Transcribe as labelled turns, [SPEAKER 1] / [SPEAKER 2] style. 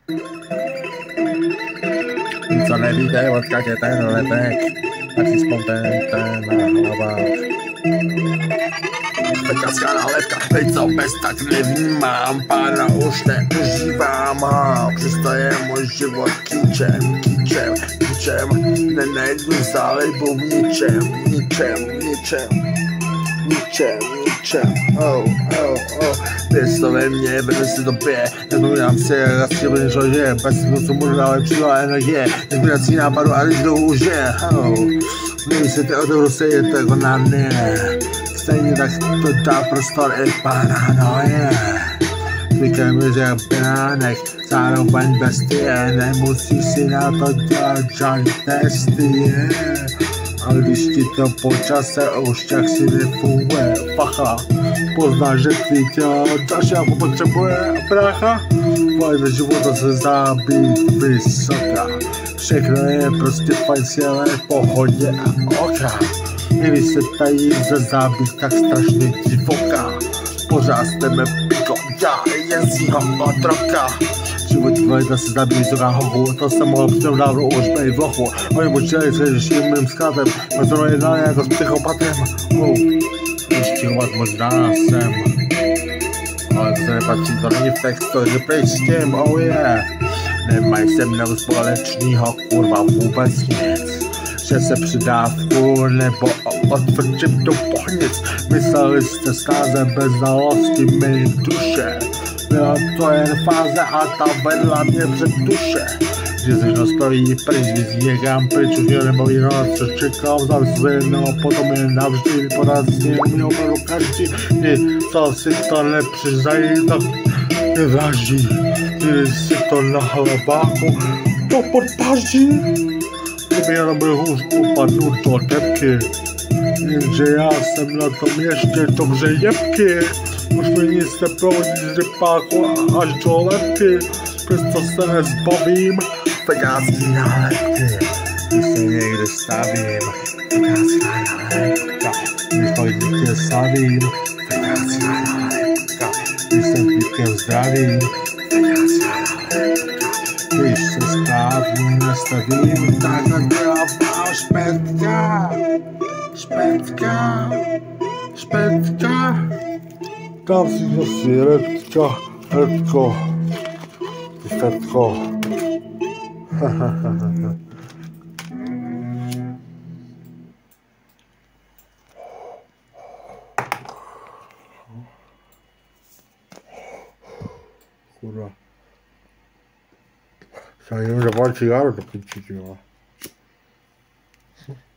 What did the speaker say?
[SPEAKER 1] Co nevíte, odkud je ten letek, tak si vzpomněte na hlavách. Pekařská nálepka, teď co bez tak nevnímám, pána už neužívám, a přesto je můj život kýčem, nenajdu zálibu v ničem, Pěsto ve mně, vede si to pije, nezmluvám si, jak stříbrný žložije, bez toho možná lepšího energie, nezmínací nápadu a když dlouho už je, Mluví se ty o to se je to jako na mě, stejně tak to dá prostor i paranoje. Zvykám že jak piránek, zároveň bestie, nemusíš si na to dělat žádný testy, Ale když ti to po čase už tak si nefunguje, pacha, poznáš, že tvý tělo další jako potřebuje brácha. Tvoje života se zdá být vysoká, všechno je prostě fajn, ale v pohodě a oka. I když se tady zdá být tak strašně divoká, pořád jste piko, já jen z jeho otroka. Život kvalita se zdá být vysoká hochu, to jsem mohl přijít dávno už být v lochu. Oni počítali se řešit mým zkátem, a to jednali jako s psychopatem. Stěhovat možná jsem, ale to se nepatří, to není v textu, že pryč s tím, oh yeah. Nemají se mnou společnýho, kurva, vůbec nic. Že se přidá v kůl, nebo odvrčím do pohnic. Mysleli jste stáze bez znalosti mé duše. Byla to jen fáze a ta vedla mě před duše. Že zřešnost praví pryč, vyzí někam pryč, už mě nebaví na co čekám, závisí se jednou a potom jen navždy vypadá z něj mě opravdu každý. Co si to nepřiznají, tak nevraždí. Když si to na hlebáku, to podpaždí. Kdyby jenom byl hůř upadnu do depky, jenže já jsem na tom ještě dobře jebky. Už mi nic neprovodí z rypáku až do lepky, přesto se nezbavím pekářský nálepky. Když se někde stavím, pekářská nálepka, když pak dítě slavím, pekářská nálepka, když jsem pípkem zdravím, pekářská nálepka, když se správně nastavím, tak dělám špetka, špetka, špetka. Dám si zase redko, fetko. Kurva. Já jenom zapálím cigáro do piči, jo.